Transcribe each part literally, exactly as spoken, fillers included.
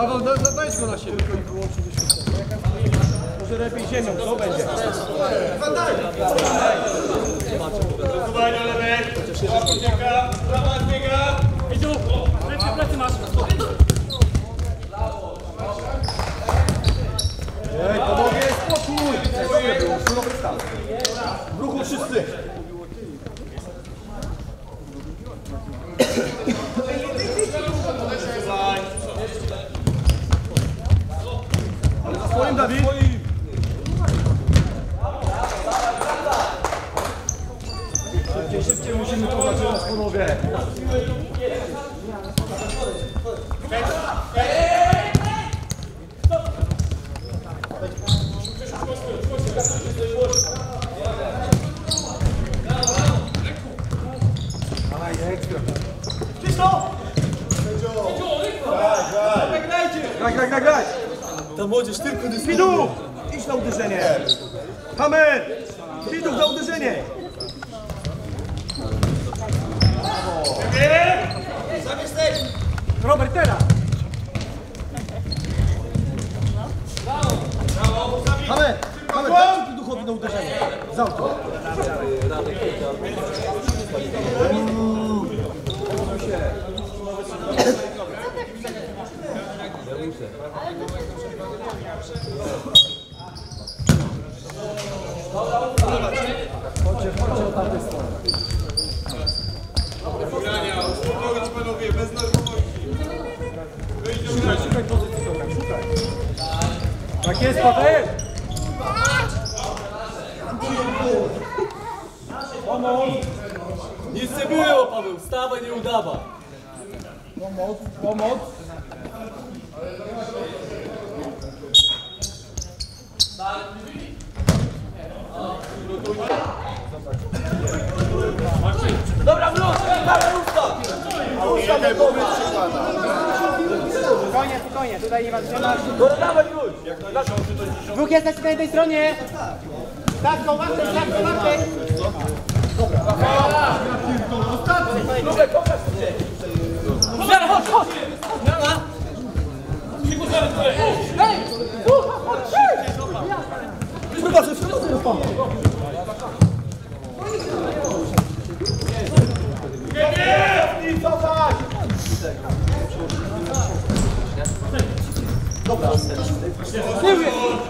Paweł, weź go na siebie. Może lepiej ziemią, co będzie? Zasuwanie do lewej. Prawa ucieka, prawa zbiega. Idziu, plecy, plecy masz. Ej, panowie, spokój! W ruchu wszyscy! Ale za swoim, Dawid! Szybciej, szybciej musimy to zaczynać, panowie! Graj, graj, graj, graj! Ta młodzież tylko dyskusja. Widów! Idź na uderzenie! Kamer! Widów na uderzenie! Robert, teraz! Kamer! Kamer, dajcie Widuchowi na uderzenie! Z auto! Chodźcie, chodźcie o tamtej stronie. Uspokoić panowie, bez nerwowości. Szukaj, szukaj pozycji, dobra, szukaj. Tak jest, Paweł! Pomoc! Nic nie było, Paweł, wstawaj, nie udawaj. Pomoc, pomoc! Dobra, wróć! Dawaj, usta! Jeden powiedz przykłada. Spokojnie, spokojnie, tutaj nie ma trzymasz. Dobra, dawaj, wróć! Dwóch jesteś na jednej stronie. Tak, go łapy, tak, go łapy. Lubek, pokaż się! Zero, chodź, chodź! Hej! Słucha, chodź, hej! Zobaczcie, co to pan? Nie, nie, cofaj! Dobra. Tyły!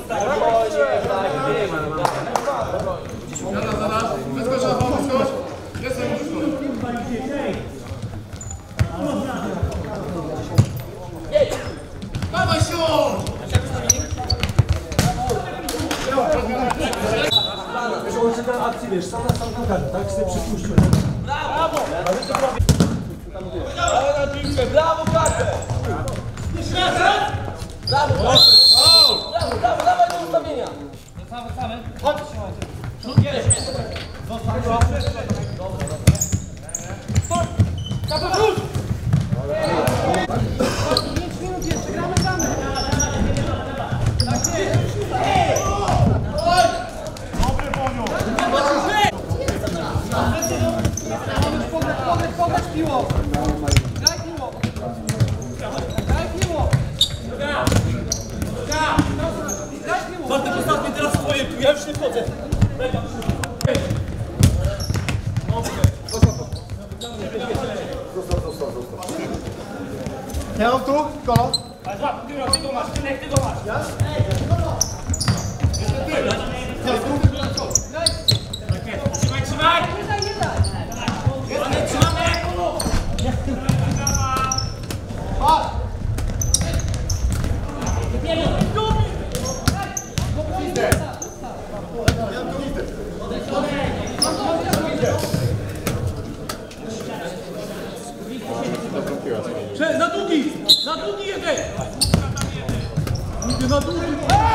Dawaj się! Wiesz, on czeka na akcji, wiesz, sam na sam kamerę, tak? Sobie przypuścił. Brawo! Brawo na piłkę, brawo, Kaczę! Brawo, brawo! Brawo, brawo, dawaj do ustawienia! Chodź! pięć minut jeszcze, gramy, gramy. Powiedz, powiedz piło. Graj piło. Graj piło. Graj piło. Bartek, ostatni teraz swoje, ja już nie wchodzę. Ja mam tu, kolo. Ale złap, ty go masz, ty go masz. Ja? Trzymaj, trzymaj! Trzymamy! Na długi! Na długi jeden! Mówię na długi!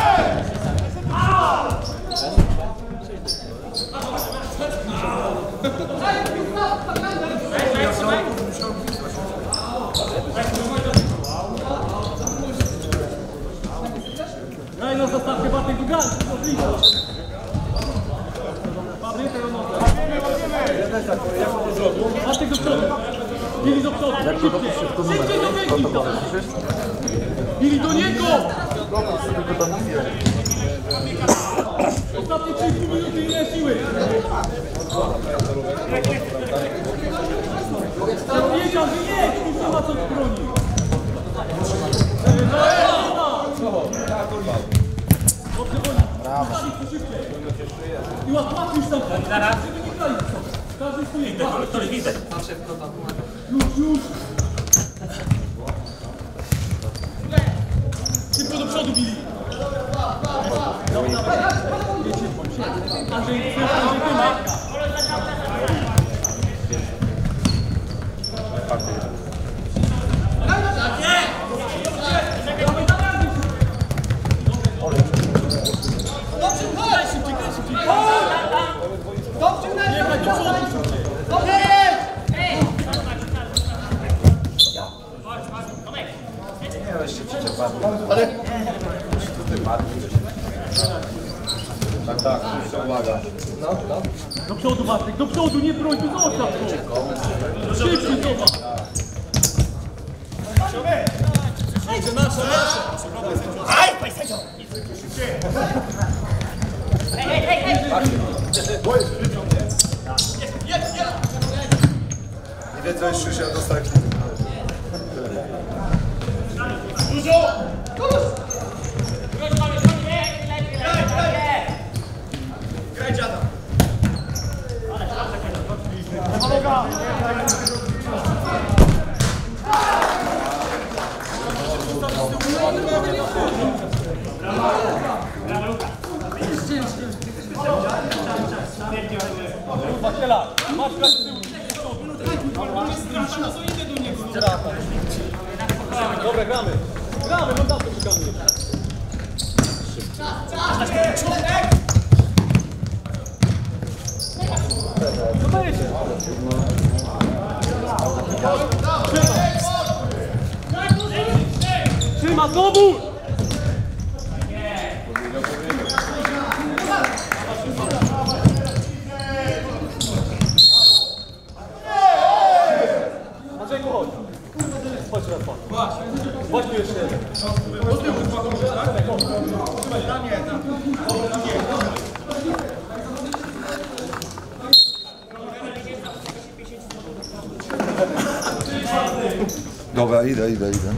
Daj no zostawkę Bartek do gaz! Fabrykę ją nogę! Bartek do przodu! Bili do przodu! Szybciej! Szybciej do biegi! Bili do niego! Ostatnie trzydzieści minut i ile siły! Wiedział, że nie! Tu nie ma co broni! Brawo! I łatwiej już tam! Zaraz. Każdy swój Widzę, to widzę. Już, już! Szybko do przodu bili! Andrzej, Andrzej, Tyma! Tak, tak, uwaga. Do przodu, Bartek, do przodu, nie broń, tu zostaw go! Szybciej, zobacz! Nie wiedzą jeszcze się dostać. Dobra, gramy. Gramy, no zawsze gramy. Trzyma, znowu! Andrzejku, chodź. Chodź raz, chodź. Chodź tu jeszcze jeden. Dobra, idę, idę, idę.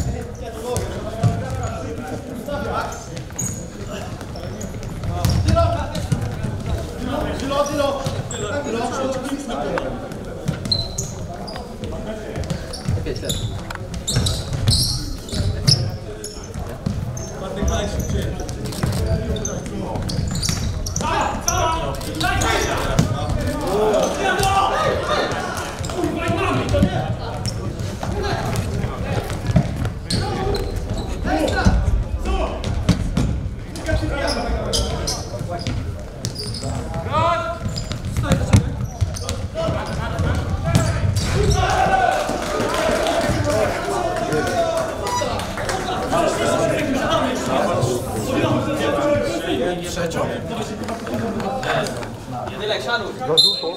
Na żółto.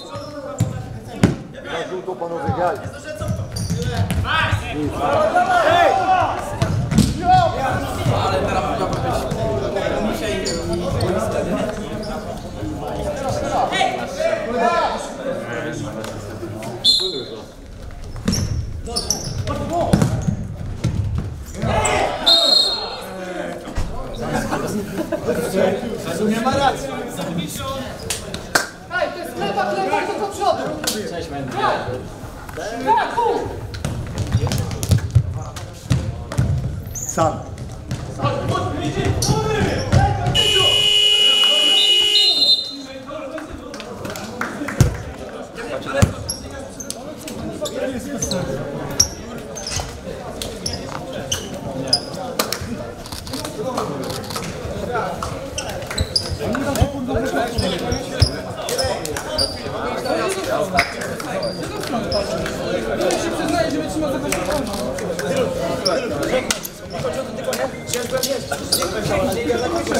Na żółto panowie grali. Ale teraz mogłaby być dzisiaj boiska, nie? Nie ma racji. Ej, to jest chleba, chleba, to do przodu! Cześć, Mendy. Tak, tu! Sam. Ej,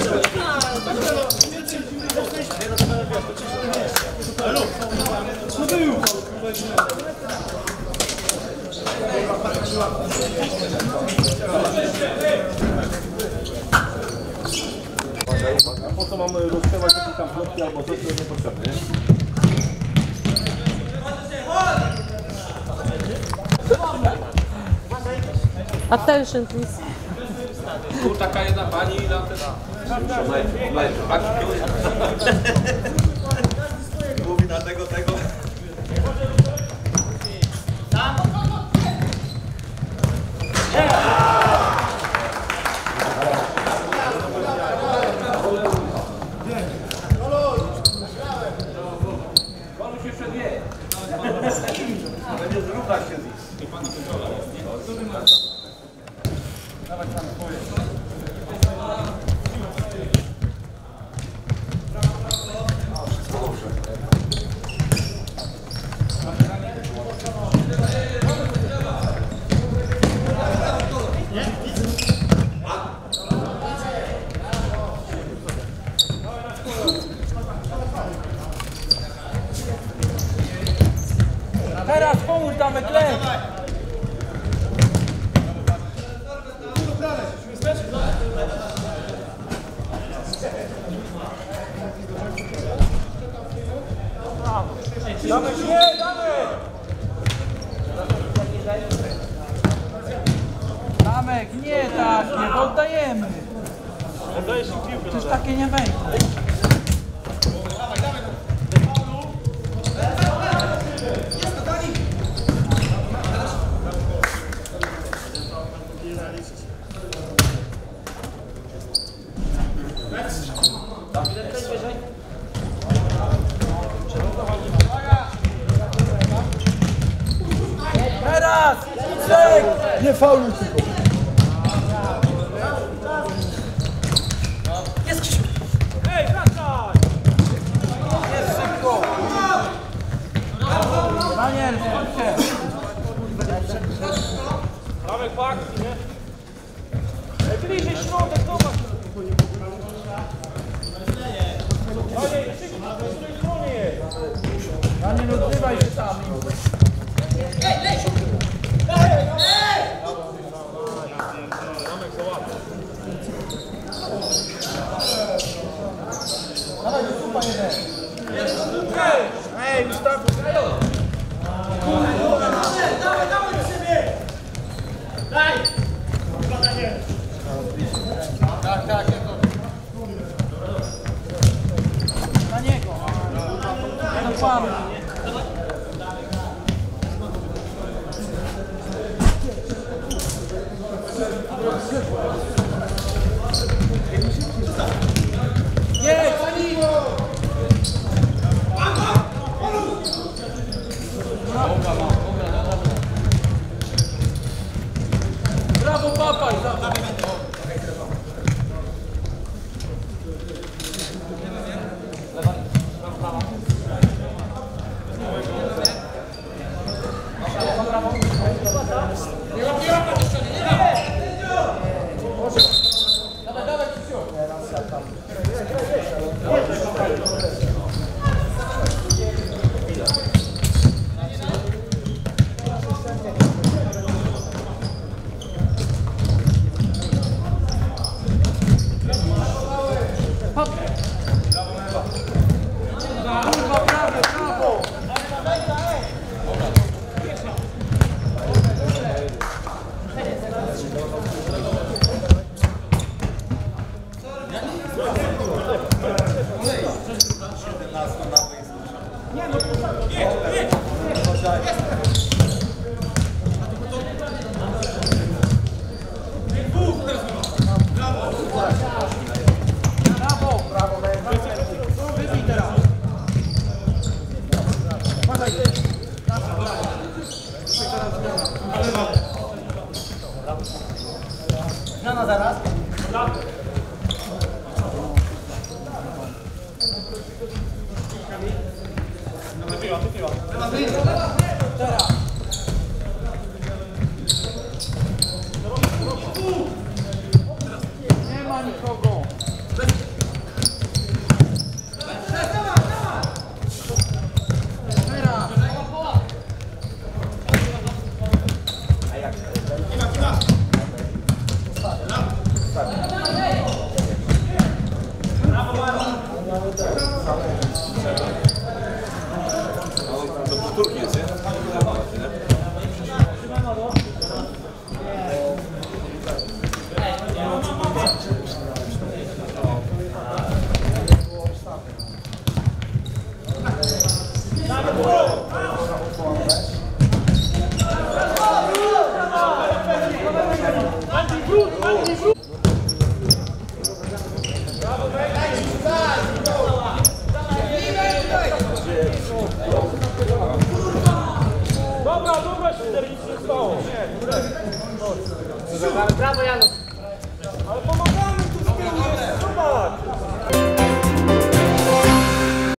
mamy rozpływać jakieś tam plotki albo coś, to jest niepotrzebne, nie? Attention, please. Tu taka jedna pani i na ten... Mówi na tego, tego. Będzie zrównać się z nim. Teraz pomóż, damy klep! Damy się, damy! Damek, nie tak, nie oddajemy. Oddajesz im piłkę. Przecież takie nie wejdzie. Teraz! Czek! Nie fauluj tylko. Ej, wracaj! Jest szybko! Daniel, chodźcie! Dawaj po akcji, nie? Bliżej środek, zobacz! Daniel, szybko, po której stronie jest? Daniel, odzywaj się tam! Ej, już tak! Tak, tak, na niego! Na pan! Nie, pani! Brawo, papaj! Kurwa, prawo, prawo! Brawo! Brawo, wybij teraz! Zmiana zaraz. Nie ma nikogo! Teraz! Brawo, Baron. Brawo, brawo Janusz.